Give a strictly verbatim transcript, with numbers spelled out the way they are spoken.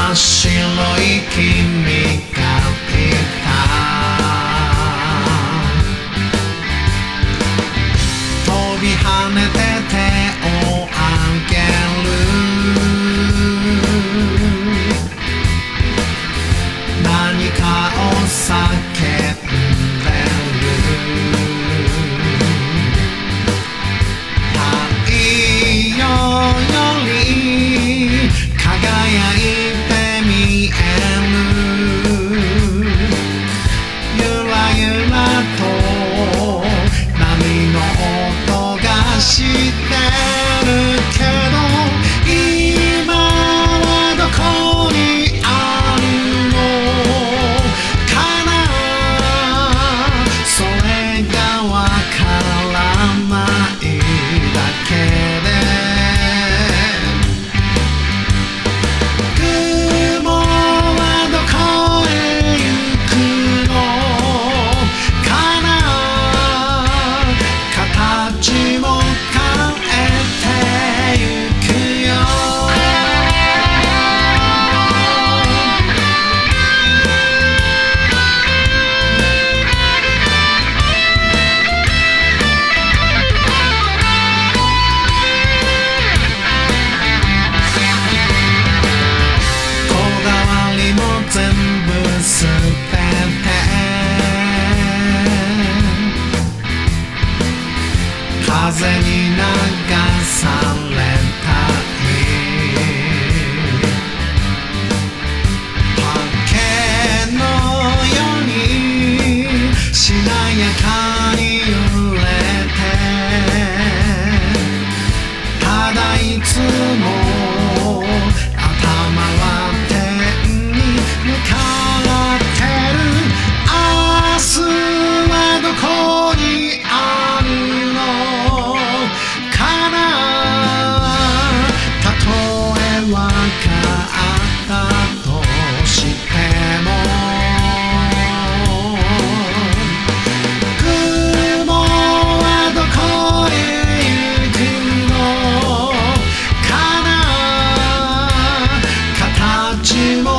白い君がいた。飛び跳ねて手をあげる。何かを叫んでる。太陽より輝いて見える。ゆらゆらと波の音がしてるけど、今はどこにあるのかな。それがわからないだけで、雲はどこへ行くのかな。形も変えてゆくよ。こだわりも全部捨てて、風に流されたい。竹のようにしなやかに揺れて、ただいつも頭は天に向かってる。明日はどこにあるのかな。たとえわかったとしても、雲はどこへ行くのかな。形も